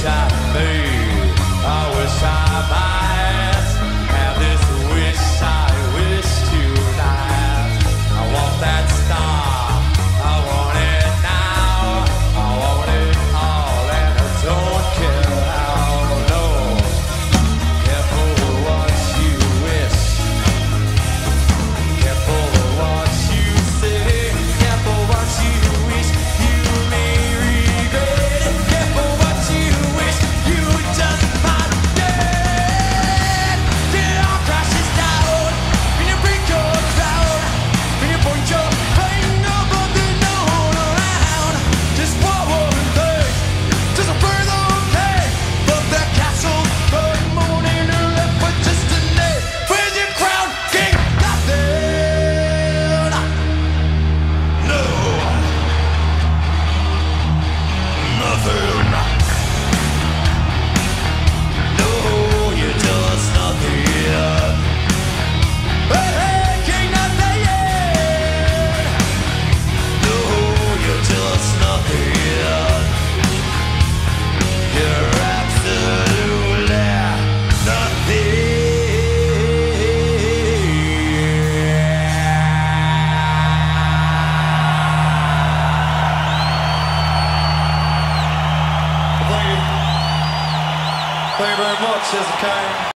I made. I wish I might have this wish I wish tonight. I want that star, I want it now. I want it all and I don't care how. No, careful what you wish, careful what you say, careful what you wish you may regret it. Careful what you wish you just might get. It all crashes down when you break your crown, when you point your finger but there's no one around. Just one woman thing, just a further pay, but the castle burn morning and left with just a name. Where's your crown, king? Nothing. No. Nothing. No, you're just nothing. Hey, hey, king, nothing. No, you're just nothing. You're absolutely nothing. Thank you very much, Hezekiah.